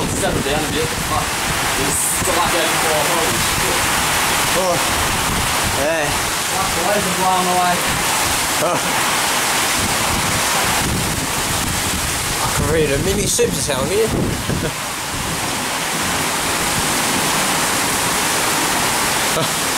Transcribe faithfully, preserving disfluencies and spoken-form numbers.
oh, settle down a bit. Fuck. It's got like eighty-four. Holy shit. Oh. Yeah. Fuck, the waves are blowing away. Oh. I can read a mini Supercell here. Oh.